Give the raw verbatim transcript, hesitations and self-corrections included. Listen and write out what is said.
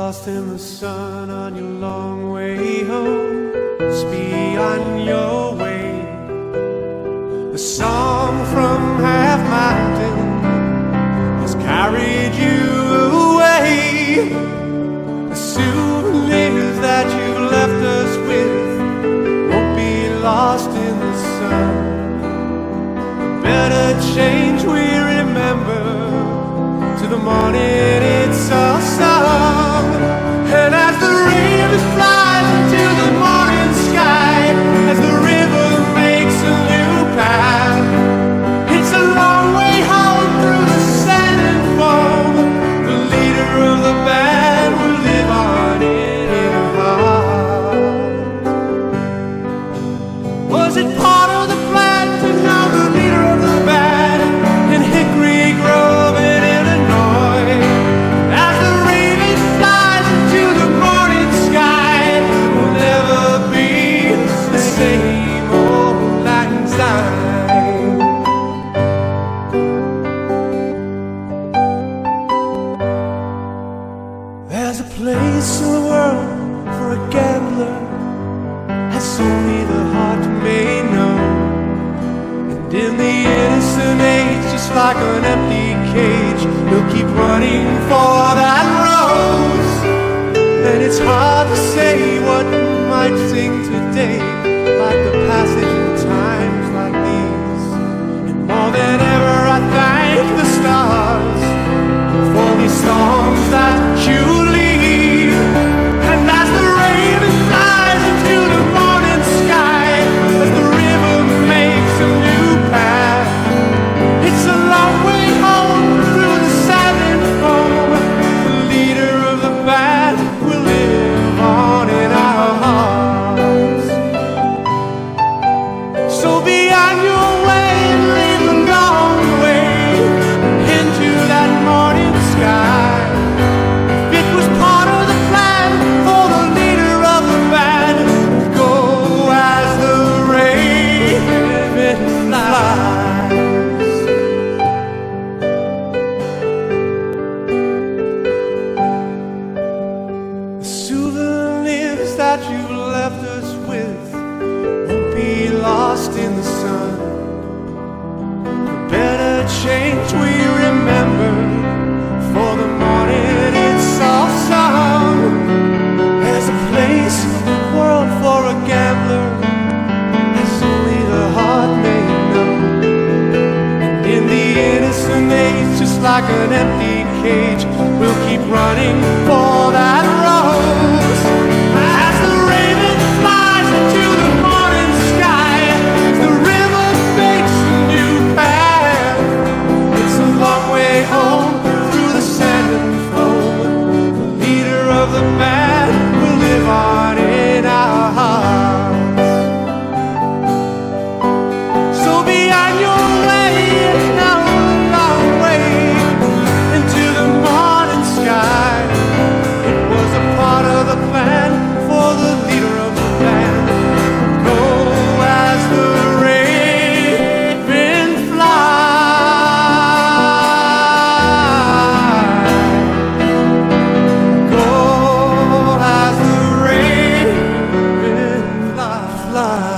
lost in the sun on your long way home. Speed on your way. A song from half mountain has carried you away. The souvenirs that you've left us with won't be lost in the sun. The better change we remember, to the morning it's a song. And as the raven flies into the morning sky, as the river makes a new path, it's a long way home through the sand and foam. The leader of the band will live on in your heart. Was it part of the plan to know the leader of the band in Hickory Grove in Illinois? As the raven flies into the morning sky, will never be the same old lang syne. There's a place in the world for a gambler, has only the heart may know. And in the innocent age, just like an empty cage, he'll keep running for that rose. And it's hard to say what might sing today, like the passage in times like these. And more than ever I thank the stars for these songs that you leave. And as the raven flies into the morning sky, as the river makes a new path, it's a long way home through the sand and foam. The leader of the band will live on in our hearts. So be on your way and leave a long way into that morning sky. If it was part of the plan for the leader of the band, go as the raven flies. The souvenirs that you've left us with won't be lost in the sun. The better change we remember, for the morning it's soft song. There's a place in the world for a gambler, as only the heart may know. And in the innocent age, just like an empty cage, we'll keep running for that rose. As the raven flies into the morning sky, as the river makes a new path, it's a long way home through the sand and foam. The leader of the band will live on in our hearts. So be on your way now, a long way into the morning sky. It was a part of the plan for the leader of the band. Go as the raven flies. Go as the raven flies.